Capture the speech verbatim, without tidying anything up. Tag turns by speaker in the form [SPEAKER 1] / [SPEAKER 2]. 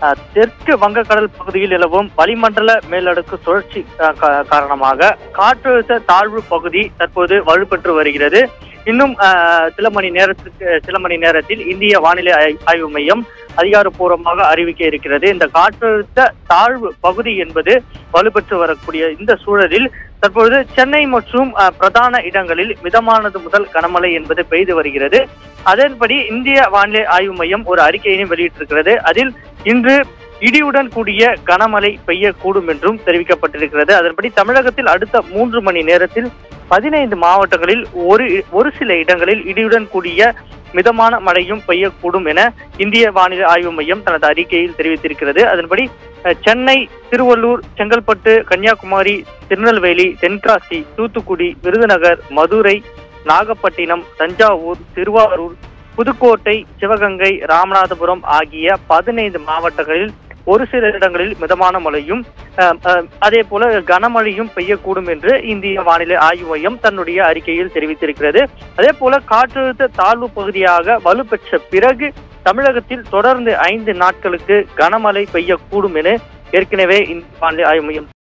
[SPEAKER 1] தெற்கு வங்கக்கடல் பகுதியில் நிலவும் வளிமண்டல மேலடுக்கு சுழற்சி காரணமாக காற்றழுத்த தாழ்வு பகுதி தற்போது வலுப்பெற்று வருகிறது. இன்னும் சில மணி நேரத்திற்கு சில மணி நேரத்தில் இந்திய வானிலை ஆய்வு மையம் அதிகாரப்பூர்வமாக அறிவிக்க இருக்கிறது. இந்த காற்றழுத்த தாழ்வு பகுதி என்பது வலுப்பெற்று வரக்கூடிய இந்த சூழலில் தற்பொழுது சென்னை மற்றும் பிரதான இடங்களில் மிதமானது முதல் கனமழை என்பது பெய்து வருகிறது. அதன்படி இந்திய வானிலை ஆய்வு மையம் ஒரு அறிக்கையினை வெளியிட்டிருக்கிறது. அதில் இன்று இடியுடன் கூடிய கனமழை பெய்யக்கூடும் என்றும் தெரிவிக்கப்பட்டிருக்கிறது. அதன்படி தமிழகத்தில் அடுத்த மூன்று மணி நேரத்தில் பதினைந்து மாவட்டங்களில் ஒரு ஒரு சில இடங்களில் இடியுடன் கூடிய மிதமான மழையும் பெய்யக்கூடும் என இந்திய வானிலை ஆய்வு மையம் தனது அறிக்கையில் தெரிவித்திருக்கிறது. அதன்படி சென்னை, திருவள்ளூர், செங்கல்பட்டு, கன்னியாகுமரி, திருநெல்வேலி, தென்காசி, தூத்துக்குடி, விருதுநகர், மதுரை, நாகப்பட்டினம், தஞ்சாவூர், திருவாரூர், புதுக்கோட்டை, சிவகங்கை, ராமநாதபுரம் ஆகிய பதினைந்து மாவட்டங்களில் ஒரு சில இடங்களில் மிதமான மழையும் அதே போல கனமழையும் பெய்யக்கூடும் என்று இந்திய வானிலை ஆய்வு மையம் தன்னுடைய அறிக்கையில் தெரிவித்திருக்கிறது. அதே போல காற்றழுத்த தாழ்வு பகுதியாக வலுப்பெற்ற பிறகு தமிழகத்தில் தொடர்ந்து ஐந்து நாட்களுக்கு கனமழை பெய்யக்கூடும் என ஏற்கனவே இந்திய வானிலை ஆய்வு மையம்